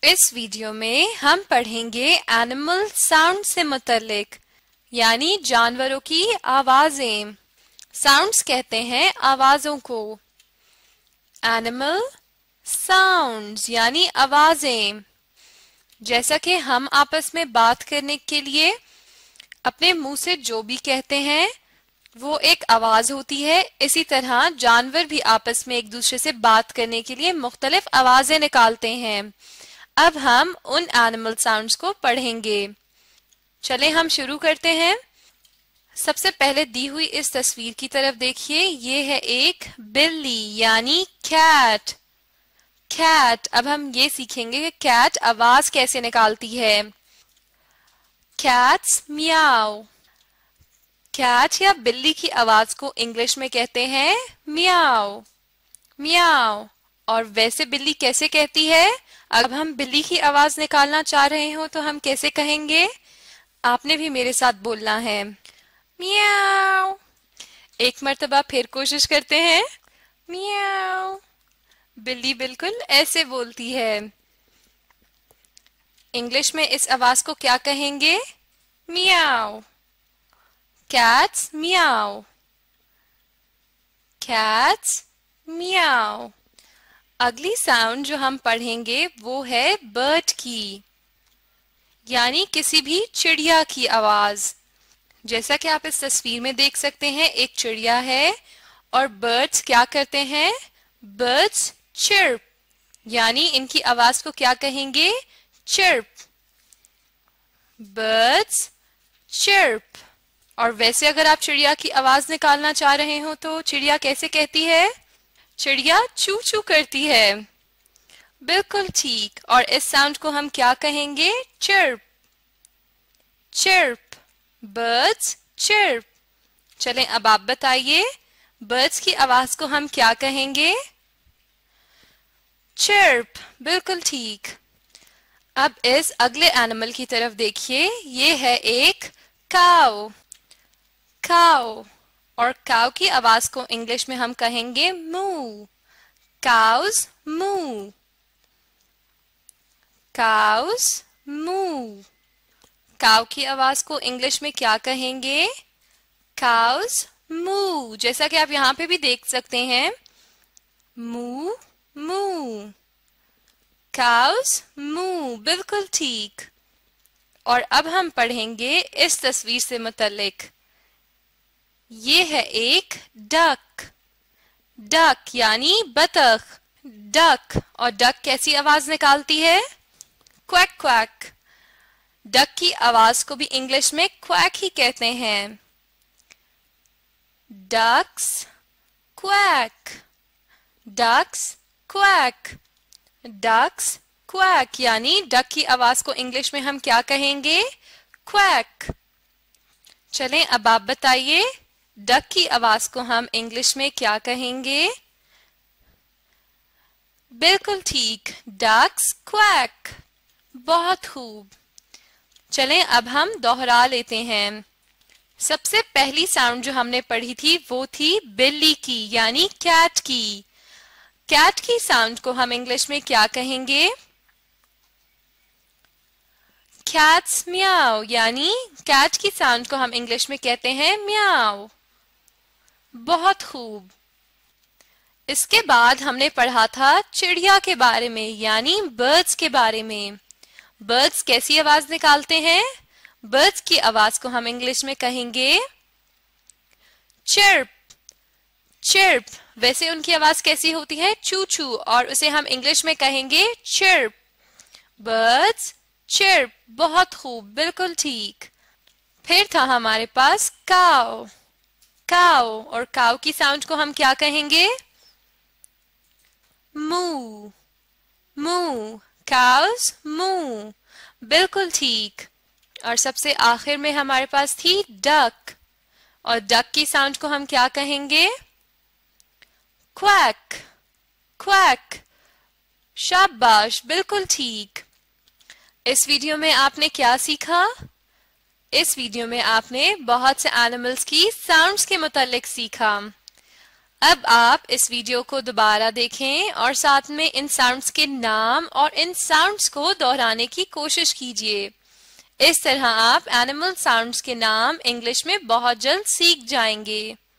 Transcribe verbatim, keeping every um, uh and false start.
इस वीडियो में हम पढ़ेंगे एनिमल साउंड से मुतल्लिक यानी जानवरों की आवाजें। साउंड्स कहते हैं आवाजों को। एनिमल साउंड्स यानी आवाजें। जैसा कि हम आपस में बात करने के लिए अपने मुंह से जो भी कहते हैं वो एक आवाज होती है, इसी तरह जानवर भी आपस में एक दूसरे से बात करने के लिए मुख्तलिफ आवाजें निकालते हैं। अब हम उन एनिमल साउंड्स को पढ़ेंगे। चले हम शुरू करते हैं। सबसे पहले दी हुई इस तस्वीर की तरफ देखिए, ये है एक बिल्ली यानी कैट। कैट। अब हम ये सीखेंगे कि कैट आवाज कैसे निकालती है। कैट्स मियाओ। कैट या बिल्ली की आवाज को इंग्लिश में कहते हैं मियाओ मियाओ। और वैसे बिल्ली कैसे कहती है? अब हम बिल्ली की आवाज निकालना चाह रहे हो तो हम कैसे कहेंगे? आपने भी मेरे साथ बोलना है, मियाओ। एक मर्तबा फिर कोशिश करते हैं, मियाओ। बिल्ली बिल्कुल ऐसे बोलती है। इंग्लिश में इस आवाज को क्या कहेंगे? Meow. Cats meow. Cats meow. अगली साउंड जो हम पढ़ेंगे वो है बर्ड की यानी किसी भी चिड़िया की आवाज। जैसा कि आप इस तस्वीर में देख सकते हैं, एक चिड़िया है और बर्ड्स क्या करते हैं? बर्ड्स चिर्प यानी इनकी आवाज को क्या कहेंगे? चिर्प। Birds chirp. और वैसे अगर आप चिड़िया की आवाज निकालना चाह रहे हो तो चिड़िया कैसे कहती है? चिड़िया चू चू करती है। बिल्कुल ठीक। और इस साउंड को हम क्या कहेंगे? Chirp chirp. Birds chirp. चलें अब आप बताइए, बर्ड्स की आवाज को हम क्या कहेंगे? चिर्प। बिल्कुल ठीक। अब इस अगले एनिमल की तरफ देखिए, ये है एक काऊ। काऊ। और काऊ की आवाज को इंग्लिश में हम कहेंगे moo। Cows moo। Cows moo। Cow की आवाज को इंग्लिश में क्या कहेंगे? Cows moo। जैसा कि आप यहाँ पे भी देख सकते हैं, moo moo। Cows moo। बिल्कुल ठीक। और अब हम पढ़ेंगे इस तस्वीर से मुतल्लिक। ये है एक डक। डक यानी बतख। डक। और डक कैसी आवाज निकालती है? Quack quack. डक की आवाज को भी इंग्लिश में क्वैक ही कहते हैं। Ducks quack. Ducks quack. Ducks quack यानी डक की आवाज को इंग्लिश में हम क्या कहेंगे? क्वैक। चलें अब आप बताइए, डक की आवाज को हम इंग्लिश में क्या कहेंगे? बिल्कुल ठीक, डक्स क्वैक। बहुत खूब। चलें अब हम दोहरा लेते हैं। सबसे पहली साउंड जो हमने पढ़ी थी वो थी बिल्ली की यानी कैट की। कैट की साउंड को हम इंग्लिश में क्या कहेंगे? कैट्स म्याओ यानी कैट की साउंड को हम इंग्लिश में कहते हैं म्याओ। बहुत खूब। इसके बाद हमने पढ़ा था चिड़िया के बारे में यानी बर्ड्स के बारे में। बर्ड्स कैसी आवाज निकालते हैं? बर्ड्स की आवाज को हम इंग्लिश में कहेंगे चिर्प चिर्प। वैसे उनकी आवाज कैसी होती है? चू चू। और उसे हम इंग्लिश में कहेंगे चिर्प। Birds chirp. बहुत खूब। बिल्कुल ठीक। फिर था हमारे पास काऊ। काऊ। और काऊ की साउंड को हम क्या कहेंगे? moo moo। Cows moo। बिल्कुल ठीक। और सबसे आखिर में हमारे पास थी डक। और डक की साउंड को हम क्या कहेंगे? Quack quack. शाबाश। बिल्कुल ठीक। इस वीडियो में आपने क्या सीखा? इस वीडियो में आपने बहुत से एनिमल्स की साउंड्स के मुतालिक सीखा। अब आप इस वीडियो को दोबारा देखें और साथ में इन साउंड्स के नाम और इन साउंड्स को दोहराने की कोशिश कीजिए। इस तरह आप एनिमल साउंड्स के नाम इंग्लिश में बहुत जल्द सीख जाएंगे।